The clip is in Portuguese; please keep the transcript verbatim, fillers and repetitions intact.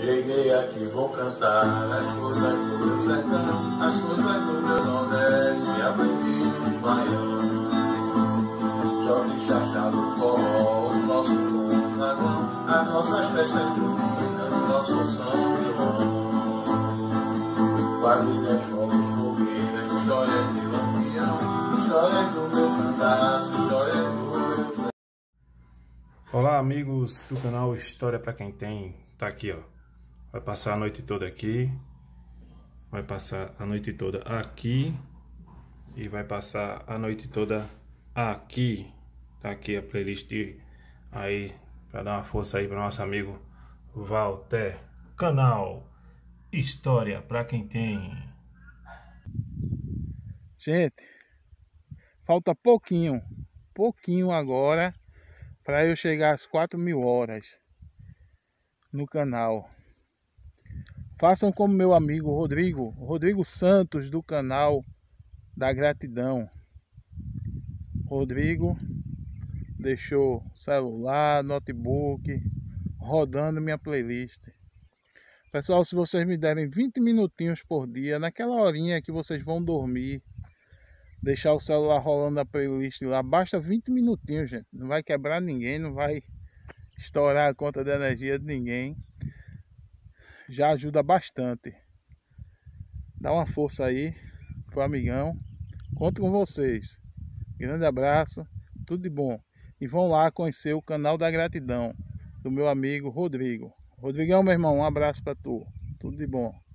Cheguei aqui, vou cantar as coisas do meu sertão, as coisas do meu Nordeste, aprendi de baiano. Jogue chachado forró, o nosso bom dragão, as nossas festas juninas, nosso São João. Quadrilhas, fogos, fogueiras, histórias de lampião, histórias do meu cangaço, histórias do meu sertão. Olá amigos do canal História Pra Quem Tem, tá aqui ó, vai passar a noite toda aqui, vai passar a noite toda aqui e vai passar a noite toda aqui, tá aqui a playlist aí pra dar uma força aí pro nosso amigo Walter, canal História Pra Quem Tem. Gente, falta pouquinho, pouquinho agora para eu chegar às quatro mil horas no canal. Façam como meu amigo Rodrigo, Rodrigo Santos, do canal da Gratidão. Rodrigo deixou celular, notebook, rodando minha playlist. Pessoal, se vocês me derem vinte minutinhos por dia, naquela horinha que vocês vão dormir, deixar o celular rolando a playlist lá, basta vinte minutinhos, gente. Não vai quebrar ninguém, não vai estourar a conta de energia de ninguém. Já ajuda bastante. Dá uma força aí pro amigão. Conto com vocês. Grande abraço, tudo de bom. E vão lá conhecer o canal da Gratidão do meu amigo Rodrigo. Rodrigão, meu irmão, um abraço para tu. Tudo de bom.